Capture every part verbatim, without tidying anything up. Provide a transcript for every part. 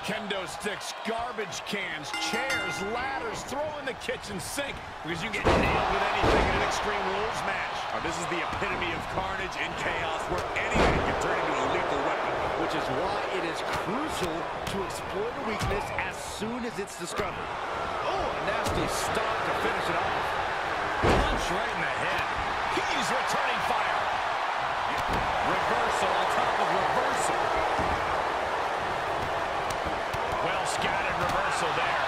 Kendo sticks, garbage cans, chairs, ladders, throw in the kitchen sink because you get nailed with anything in an Extreme Rules match. Oh, this is the epitome of carnage and chaos where anything can turn into a lethal weapon. Which is why it is crucial to exploit a weakness as soon as it's discovered. Oh, a nasty stop to finish it off. Punch right in the head. He's returning fire. Reversal on top of reversal. Well scattered reversal there.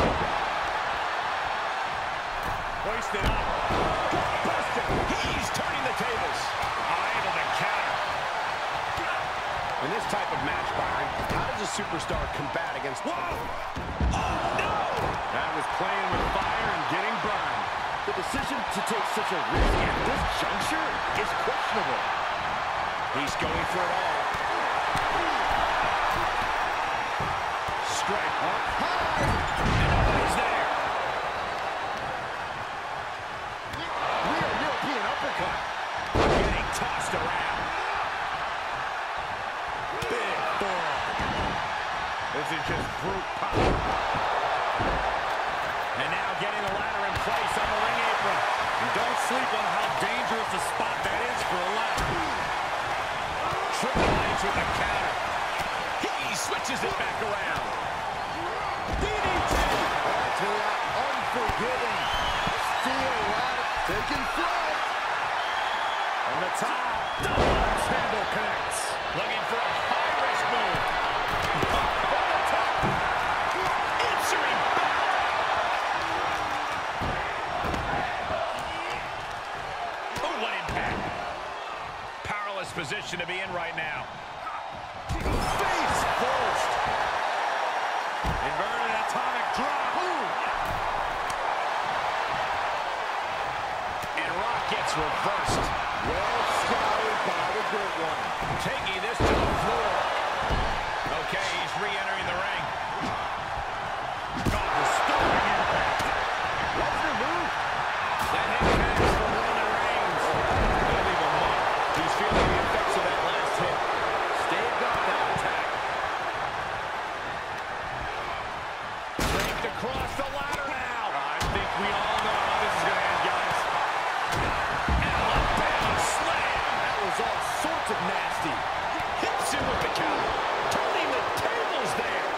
Hoisted up. Busted. He's turning the tables. Oh, able to counter. In this type of match, Byron, how does a superstar combat against... Whoa! Oh, no! That was playing with fire and getting burned. The decision to take such a risk at this juncture is questionable. He's going for it all. Strike up high. And nobody's there. Real European uppercut. Getting tossed around. Big ball. This is just brute power. And now getting the ladder in place on the ring apron. And don't sleep on how dangerous a spot that is for a ladder. Triple H with a counter. He switches it back around. D D T. To that unforgiving steel ladder. Taking flight. On the top. Double table connects. Looking for a high-risk move. On the top. Answering back. Oh, what impact. Powerless position to be in right now. Face first. Inverted atomic drop. Ooh. And Rock gets reversed. Well scouted by the good one. Taking this to the floor. Okay, he's re-entering the ring. Got the starting impact. Lesnar move. That hit connects from Roman Reigns. That'll leave a mark. He's feeling the effects of that last hit. Staved up that attack. Draped across the ladder now. I think we all know how this is going to end, guys. Alabama slam. That was all sorts of nasty. Hits him with the counter. Turning the tables there.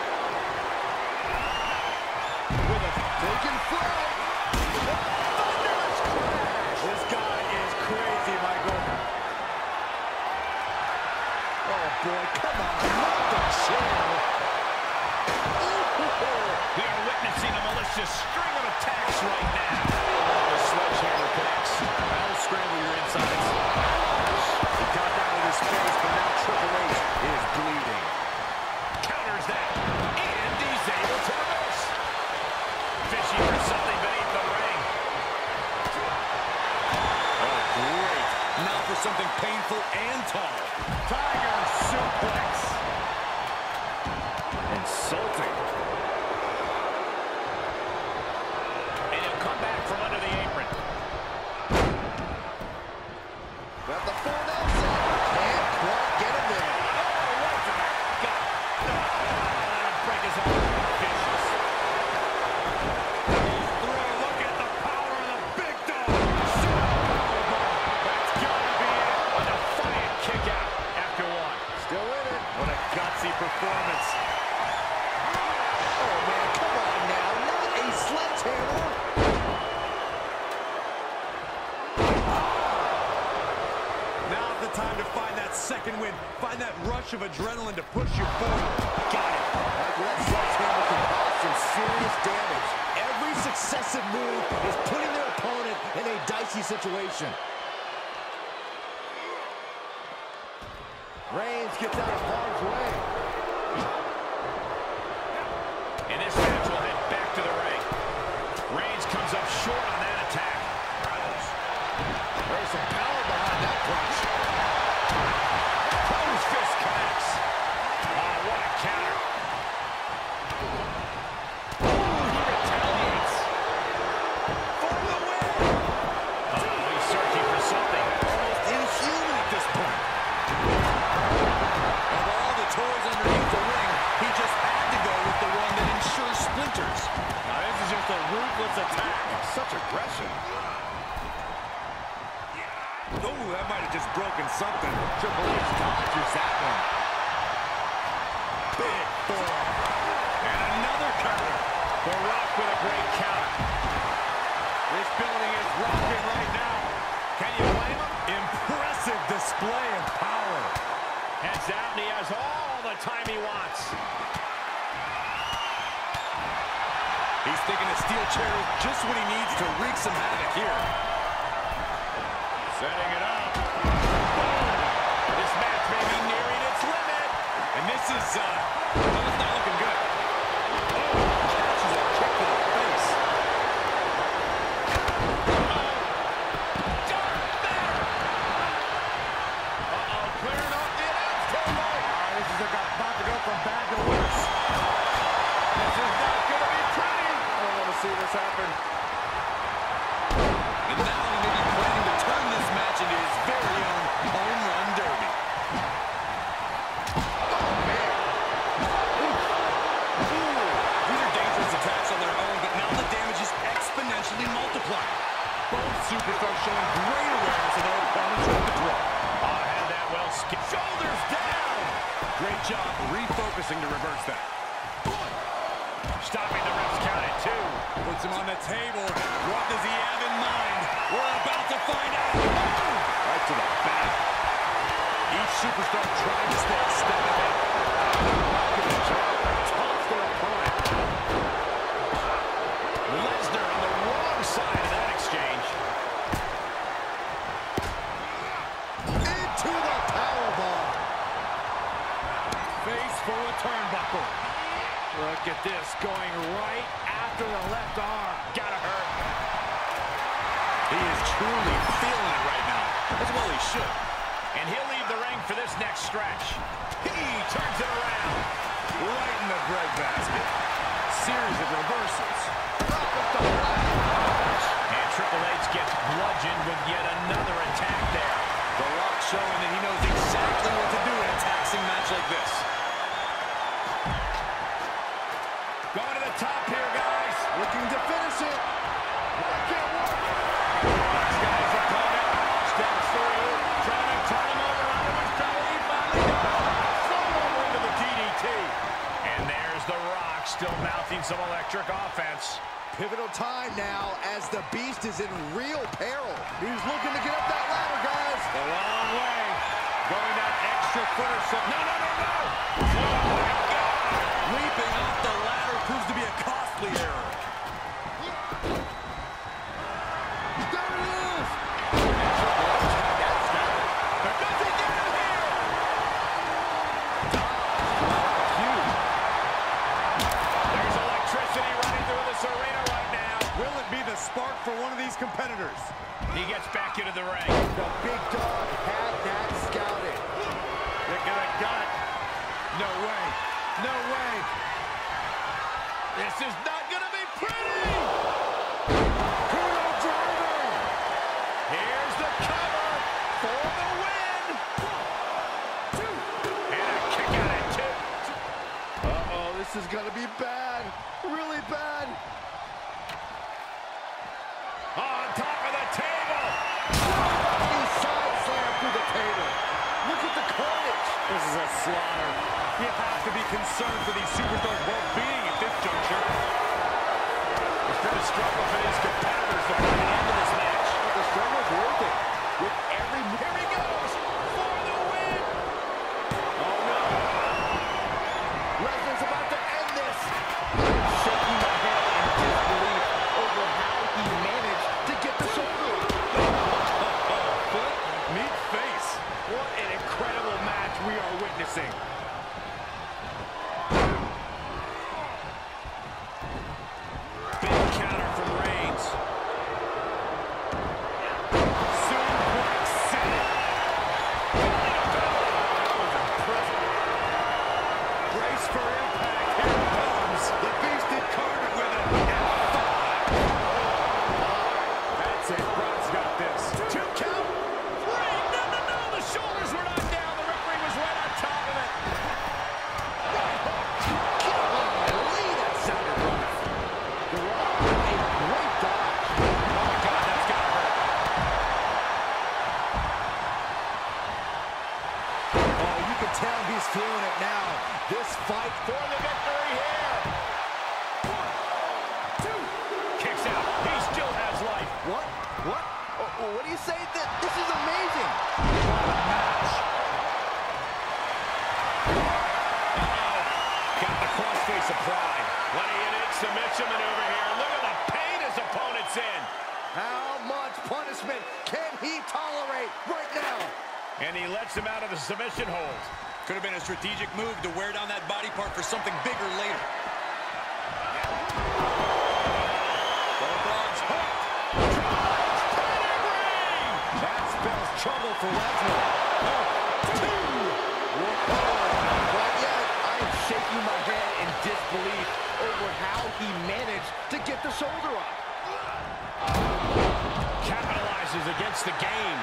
With a taken flight. Thunderous crash. This guy is crazy, Michael. Oh boy, come on, not the chair. We are witnessing a malicious string of attacks right now. The sledgehammer connects. That'll scramble your insides. He got down with his face, but now Triple H is bleeding. Counters that. And he's able to reverse. Fishing for something beneath the ring. Oh, great. Now for something painful and tall. Tiger suplex. Insulting. And he'll come back from under the apron. Got the full Nelson. Can't quite get him there. Oh, right to the gut. Oh, break his arm. Vicious. Throw, look at the power of the big dog. That's gotta be it. A defiant kick out after one. Still in it. What a gutsy performance. Oh man, come on now. Not a sledgehammer. Now's the time to find that second win. Find that rush of adrenaline to push you forward. Got it. That sledgehammer can cause some serious damage. Every successive move is putting their opponent in a dicey situation. Reigns gets out of harm's way. And this match will head back to the ring. Reigns comes up short on that attack. There's some power behind that punch. Close fist connects. Oh, what a counter. Ooh, he retaliates. For the win. Oh, he's searching for something. Almost inhuman at this point. Of all the toys underneath the ring, he just had ruthless attack. Such aggression. Oh, that might have just broken something. Triple H dodges that one. Big forearm. And another counter. The Rock with a great counter. This building is rocking right now. Can you blame him? Impressive display of power. Heads out, and he has all the time he wants. He's thinking a steel chair is just what he needs to wreak some havoc here. Setting it up. Boom. This match may be nearing its limit. And this is, uh, well, it's not looking good. Oh, catches a kick to the face. Uh-oh, clearing off the announce table. Oh, this is about to go from bad to worse. This is not going to be pretty. I don't want to see this happen. And now he may be planning to turn this match into his very own home run derby. Oh, man. Ooh. These are dangerous attacks on their own, but now the damage is exponentially multiplied. Both superstars showing great awareness of their opponent's with the throw. Oh, had that well skipped. Shoulders down. Great job refocusing to reverse that. Stopping the ref's count at two. Puts him on the table. What does he have in mind? We're about to find out. Right to the back. Each superstar trying to stay a step ahead. Toss their opponent. Lesnar on the wrong side of that exchange. Into the powerbomb. Face full of turnbuckle. Look at this, going right after the left arm. Gotta hurt. He is truly feeling it right now. As well he should. And he'll leave the ring for this next stretch. He turns it around. Right in the breadbasket. Series of reversals. And Triple H gets bludgeoned with yet another attack there. The Rock showing that he knows exactly what to do in a taxing match like this. Going to the top here, guys. Looking to finish it. That can't work. This guy's opponent steps through, trying to turn him over onto his belly. He finally does. Thrown over into the D D T. And there's The Rock still mounting some electric offense. Pivotal time now as the Beast is in real peril. He's looking to get up that ladder, guys. A long way. Going that extra foot or so. No, no, no, no. Oh, my God. Leaping off the ladder proves to be a costly error. There it is. But does he get him here? There's electricity running through this arena right now. Will it be the spark for one of these competitors? He gets back into the ring. The big dog had that scouted. Look at the gut. No way. No way. This is not going to be pretty. Kudo driver. Here's the cover for the win. And a kick out at two. Uh-oh, this is going to be bad. Really bad. On top of the table. He side slam through the table. Look at the carnage. This is a slaughter. You have to be concerned for these superstars' well-being at this juncture. It's been a struggle for these competitors to find an end to this match. But the struggle's worth it. With every Here he goes for the win. Oh, no. Lesnar's about to end this. I'm shaking my head in disbelief over how he managed to get the shoulder. Foot, meet face. What an incredible match we are witnessing. Big counter from Reigns. And he lets him out of the submission hold. Could have been a strategic move to wear down that body part for something bigger later. Bulldogs hooked. That spells trouble for Lesnar. Two. But yet, I am shaking my head in disbelief over how he managed to get the shoulder up. Capitalizes against the game.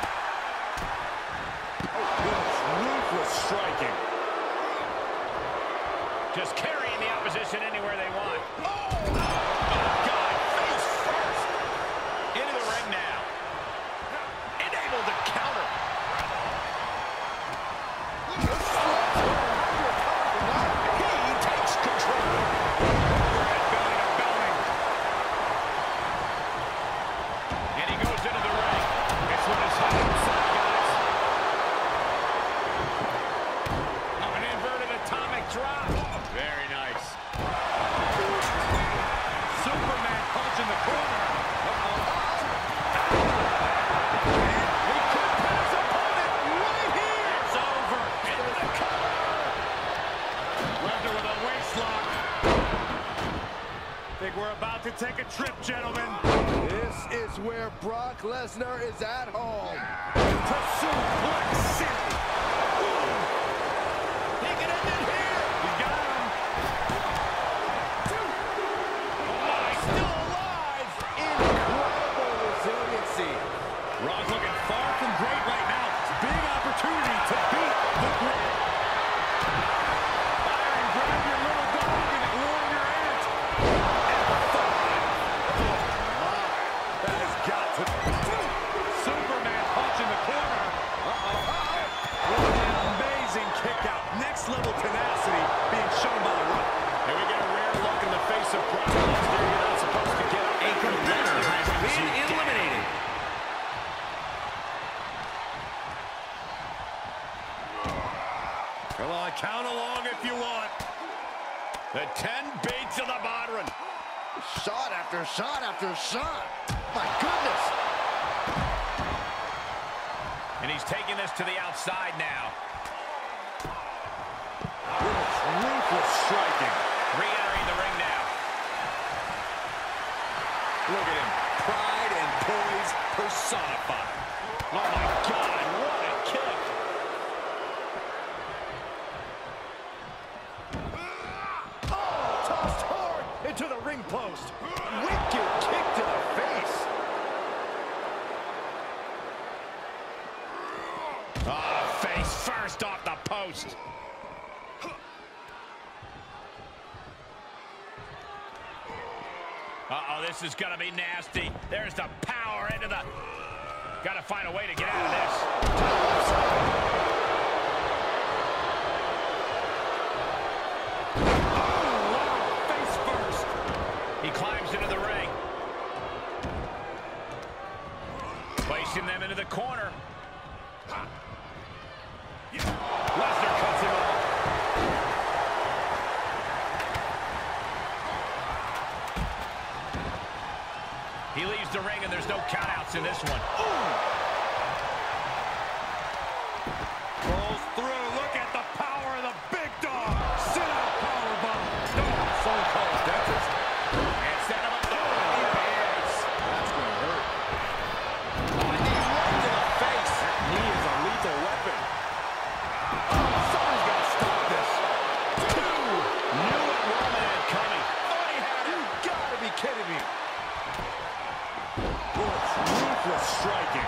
Ruthless striking. Just carrying the opposition anywhere they want. Oh, God, face first. Into the ring now. And able to counter. He takes control. Belly to belly. And he goes into the ring. It's with his head inside, guys. Oh, an inverted atomic drop. Very nice. Superman punch in the corner. He could put his opponent right here. It's over. Into the cover. Lesnar with a waist lock. Think we're about to take a trip, gentlemen. This is where Brock Lesnar is at home. Pursue Black City. He can end it here. He got him. He's still alive. Incredible resiliency. Rock looking far from great right now. Big opportunity to beat the great. Fire and grab your little dog and warn your aunt. And five. That has got to be. Superman punch in the corner. Uh-oh. What an amazing kick out. Next level tenacity being shown by the Rock. And we get a rare look in the face of Brock Lesnar. You're not supposed to get up. A competitor has been eliminated. Come on, count along if you want. The ten beats of the Bodhrán. Shot after shot after shot. My goodness. And he's taking this to the outside now. Ruthless striking. Re-entering the ring now. Look at him. Pride and poise personified. Oh, my God. What a kick. Oh, tossed hard into the ring post. Wicked kick to the face. Oh, face first off the post. Uh-oh, this is going to be nasty. There's the power into the... Got to find a way to get out of this. Oh, wow. Face first. He climbs into the ring. Placing them into the corner. Lesnar cuts him off. He leaves the ring and there's no countouts in this one. Ooh. Rolls through. Look at the power of the big dog. Sit out powerbomb. No, so close. That's it. And set him up. Oh, yes. That's going to hurt. Oh, a knee right to the face. That knee is a lethal weapon. Someone's got to stop this. Two. Knew what Roman had coming. Thought he had him. You got to be kidding me. Ruthless striking.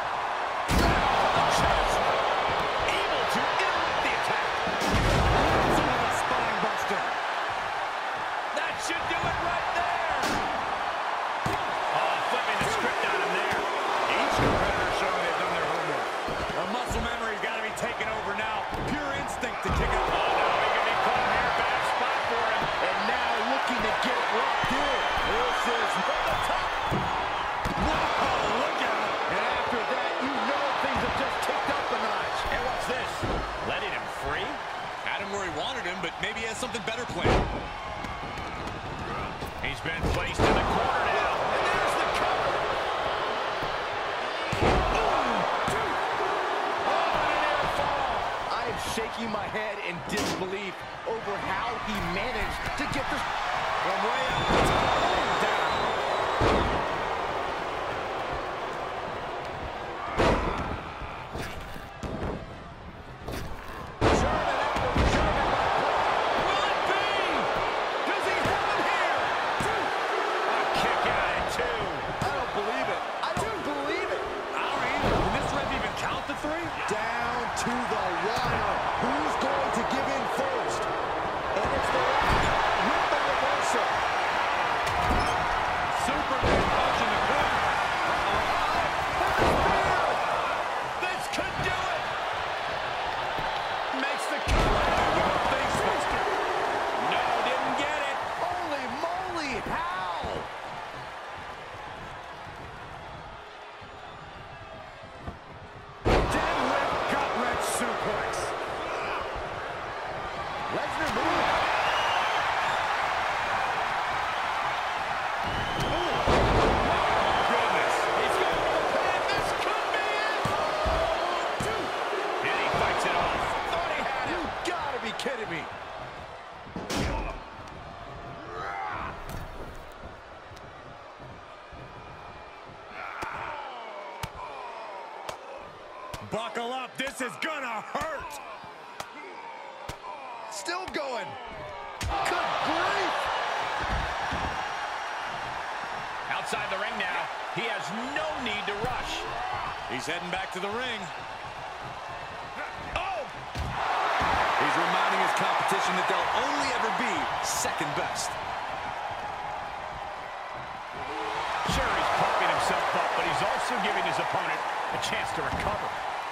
Chest. Able to interrupt the attack. Some of the spine buster. That should do it right there. Oh, flipping the script on him there. Each competitor showing they've done their homework. The muscle memory's got to be taken over now. Pure instinct to kick out. Oh, no, he can be put here. Bad spot for him. And now looking to get locked in. This is from the top. Oh, look out. And after shaking my head in disbelief over how he managed to get this from way up the top down. Buckle up, this is gonna hurt. Still going. Good grief. Outside the ring now. He has no need to rush. He's heading back to the ring. Oh! He's reminding his competition that they'll only ever be second best. Sure, he's pumping himself up, but he's also giving his opponent a chance to recover.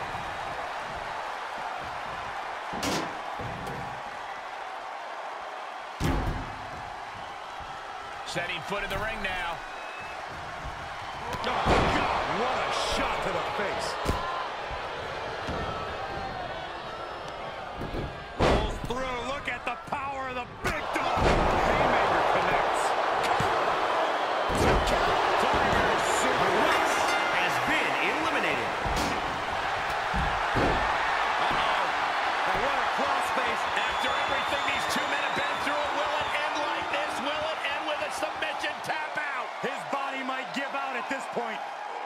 Setting foot in the ring now. Oh, God, what a shot to the face. Pulls through. Look at the power of the big dog. Haymaker connects. Tiger Suplex has been eliminated. Uh-oh. Now what a crossface. After everything these two men have been through, will it end like this? Will it end with a submission tap out? His body might give out at this point.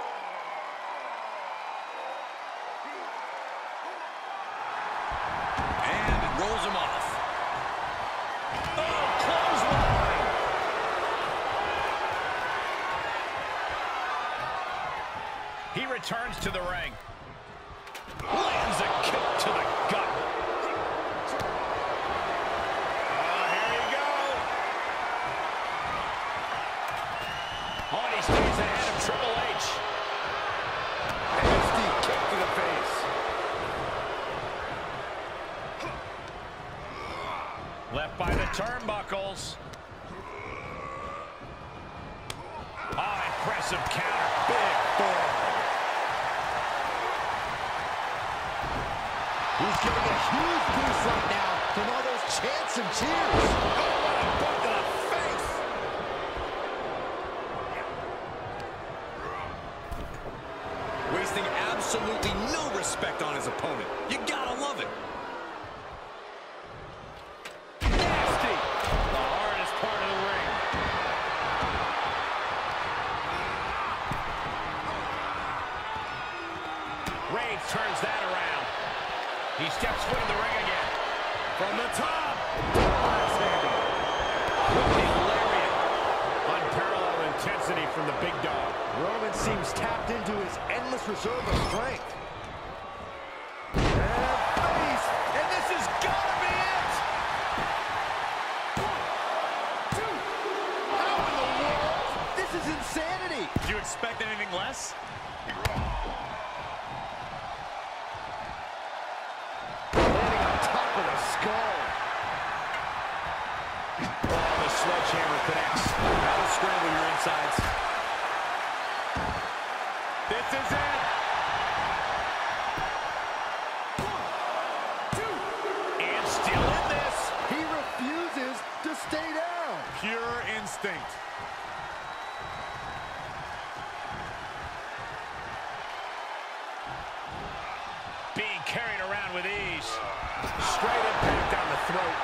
And it rolls him off. Oh, clothesline! He returns to the ring. Lands a kick to the gut. Oh, here you go. Oh, and he stays ahead of Triple H. Nasty kick to the face. Left by the turnbuckles. Oh, impressive counter. Big forward. He's getting a huge boost right now from all those chants and cheers. Oh, what a butt to the face. Wasting absolutely no respect on his opponent. You gotta love it. Nasty. The hardest part of the ring. Reigns turns that around. He steps foot in the ring again. From the top. Whipping lariat. Unparalleled intensity from the big dog. Roman seems tapped into his endless reserve of strength. And face. And this has got to be it. One, two. How in the world? This is insanity. Did you expect anything less? Landing on top of the skull. Oh, the sledgehammer connects. That'll scramble your insides. This is it. One, two. And still in this. He refuses to stay down. Pure instinct. Being carried around with ease. Straight impact down the throat.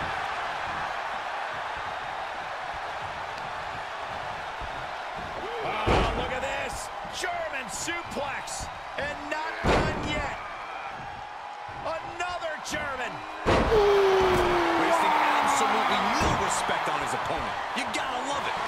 Oh, look at this. German suplex. And not done yet. Another German. Wasting absolutely no respect on his opponent. You gotta love it.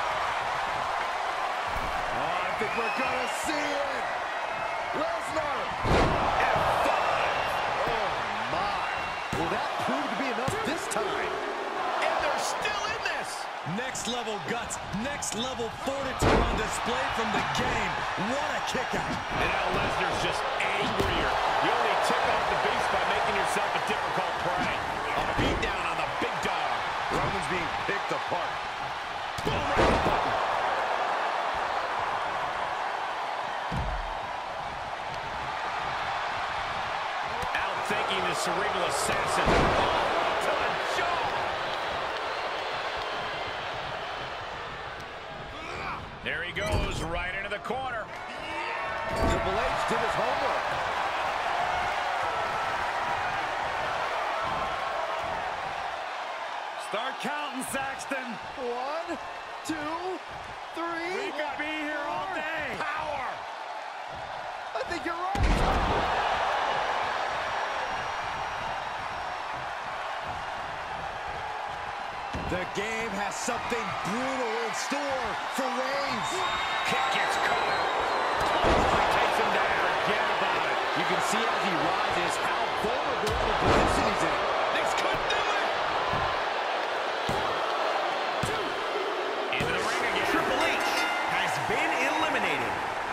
Oh, I think we're gonna see it. Lesnar. F five. Oh, my. Will that prove to be enough this time? And they're still in this. Next level guts, next level fortitude on display from the game. What a kick out. And now Lesnar's just angrier. You only tick off the beast by making yourself a difficult prey. A beat down on the big dog. Roman's being picked apart. Boom, right in the button. Outthinking the cerebral assassin. Oh, to the jaw. There he goes, right into the corner. Triple H did his homework. Start counting, Saxton. One, two, three. We could be here all day. Power. I think you're right. The game has something brutal in store for Reigns. Kick gets caught. Totally takes him down. Forget about it. You can see as he rises how vulnerable of a position he's in. This could do it. Into the ring again. Triple H has been eliminated.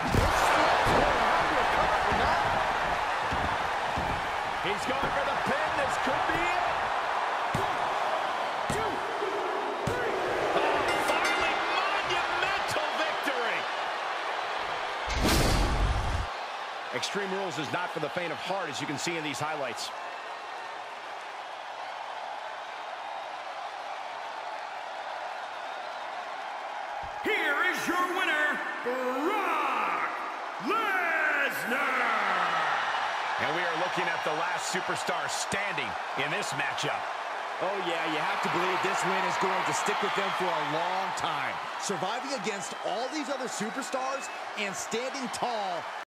He's going for the pin. This could be it. Finally, monumental victory. Extreme Rules is not for the faint of heart, as you can see in these highlights. Here is your winner, Brock Lesnar. And we are looking at the last superstar standing in this matchup. Oh, yeah, you have to believe this win is going to stick with them for a long time. Surviving against all these other superstars and standing tall